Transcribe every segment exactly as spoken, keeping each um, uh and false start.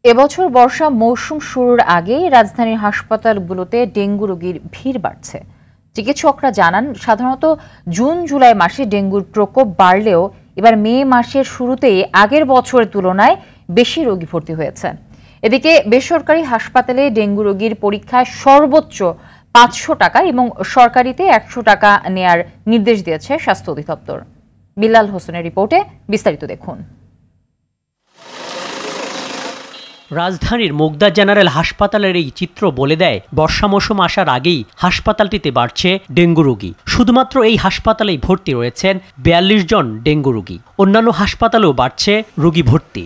এবছর বর্ষা মৌসুম শুরুর আগেই রাজধানীর হাসপাতালগুলোতে ডেঙ্গু রোগীর ভিড় বাড়ছে। চিকিৎসকরা জানান, সাধারণত জুন জুলাই মাসে ডেঙ্গুর প্রকোপ বাড়লেও এবার মে মাসের শুরুতেই আগের বছরের তুলনায় বেশি রোগী ভর্তি হয়েছে। এদিকে বেসরকারি হাসপাতালে ডেঙ্গু রোগীর পরীক্ষায় সর্বোচ্চ পাঁচশো টাকা এবং সরকারিতে একশো টাকা নেয়ার নির্দেশ দিয়েছে স্বাস্থ্য অধিদপ্তর। বিল্লাল হোসেনের রিপোর্টে বিস্তারিত দেখুন। রাজধানীর মুগদা জেনারেল হাসপাতালের এই চিত্র বলে দেয়, বর্ষা মৌসুম আসার আগেই হাসপাতালটিতে বাড়ছে ডেঙ্গু রোগী। শুধুমাত্র এই হাসপাতালেই ভর্তি রয়েছেন বিয়াল্লিশ জন ডেঙ্গু রোগী। অন্যান্য হাসপাতালেও বাড়ছে রোগী ভর্তি।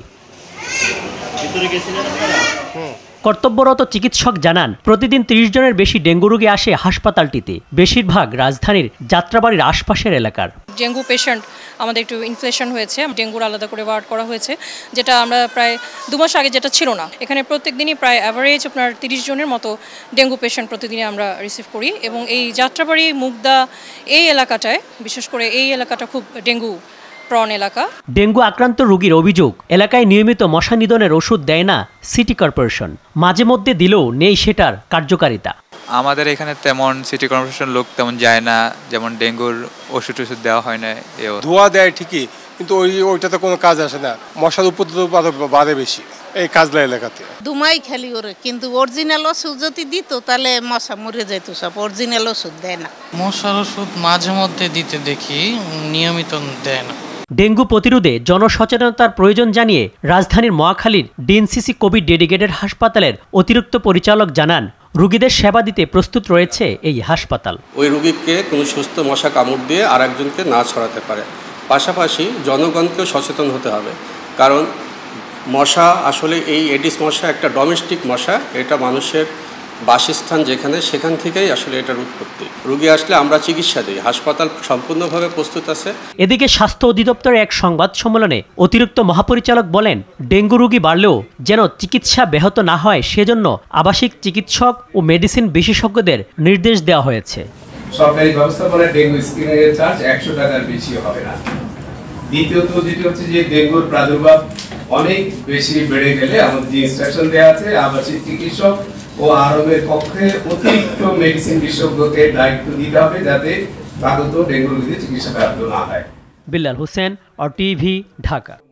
কর্তব্যরত চিকিৎসক জানান, প্রতিদিন ত্রিশ জনের বেশি ডেঙ্গু রোগী আসে হাসপাতালটিতে, বেশিরভাগ রাজধানীর যাত্রাবাড়ির আশপাশের এলাকার। ডেঙ্গু পেশেন্ট আমাদের একটু ইনফ্লেশন হয়েছে, ডেঙ্গুর আলাদা করে ওয়ার্ড করা হয়েছে, যেটা আমরা প্রায় দু মাস আগে যেটা ছিল না। এখানে প্রত্যেক দিনই প্রায় অ্যাভারেজ আপনার তিরিশ জনের মতো ডেঙ্গু পেশেন্ট প্রতিদিনই আমরা রিসিভ করি এবং এই যাত্রাবাড়ি মুগদা এই এলাকাটায়, বিশেষ করে এই এলাকাটা খুব ডেঙ্গু প্রণ এলাকা। ডেঙ্গু আক্রান্ত রোগীর অভিযোগ, এলাকায় নিয়মিত মশা নিধনের ওষুধ দেয় না সিটি কর্পোরেশন, মাঝে মধ্যে দিলেও নেই সেটার কার্যকারিতা। আমাদের এখানে তেমন সিটি কর্পোরেশন লোক তেমন যায় না, যেমন ডেঙ্গুর ওষুধ ওষুধ দেওয়া হয় না। ধোয়া দেয় ঠিকই, কিন্তু ওই ওইটাতে কোনো কাজ আসে না, মশার উপদ্রব বাড়ে বেশি এই কাজলা এলাকাতে। দুমাই খালি ওরে, কিন্তু অরিজিনাল ওষুধ যদি দিত তাহলে মশা মরে যেত সব। অরিজিনাল ওষুধ দেয় না। মশার ওষুধ মাঝে মধ্যে দিতে দেখি, নিয়মিত দেয় না। ডেঙ্গু প্রতিরোধে জনসচেতনতার প্রয়োজন জানিয়ে রাজধানীর মহাখালীর ডিএনসিসি কোভিড ডেডিকেটেড হাসপাতালের অতিরিক্ত পরিচালক জানান, রোগীদের সেবা দিতে প্রস্তুত রয়েছে এই হাসপাতাল। ওই রোগীকে কোনো সুস্থ মশা কামড় দিয়ে আর একজনকে না ছড়াতে পারে। পাশাপাশি জনগণকেও সচেতন হতে হবে, কারণ মশা আসলে এই এডিস মশা একটা ডোমেস্টিক মশা, এটা মানুষের বাসস্থান যেখানে, সেখান থেকেই আসলে এটার উৎপত্তি। রোগী আসলে আমরা চিকিৎসা দিই, হাসপাতাল সম্পূর্ণভাবে প্রস্তুত আছে। এদিকে স্বাস্থ্য অধিদপ্তরের এক সংবাদ সম্মেলনে অতিরিক্ত মহাপরিচালক বলেন, ডেঙ্গু রোগী বাড়লেও যেন চিকিৎসা ব্যাহত না হয় সেজন্য আবাসিক চিকিৎসক ও মেডিসিন বিশেষজ্ঞদের নির্দেশ দেওয়া হয়েছে। সরকারি ব্যবস্থাপনায় ডেঙ্গু স্ক্রিনিংয়ের চার্জ একশো টাকার বেশি হবে না। দ্বিতীয়ত যেটি হচ্ছে যে ডেঙ্গুর প্রাদুর্ভাব অনেক বেশি বেড়ে গেলে আমাদের যে ইনস্ট্রাকশন দেওয়া আছে, আবাসিক চিকিৎসক ও আরবের পক্ষে অতিরিক্ত মেডিসিন বিশেষজ্ঞকে দায়িত্ব দিতে হবে, যাতে আগত ডেঙ্গু রোগীদের চিকিৎসা ব্যাহত না হয়। Billal Hossain, R TV, Dhaka.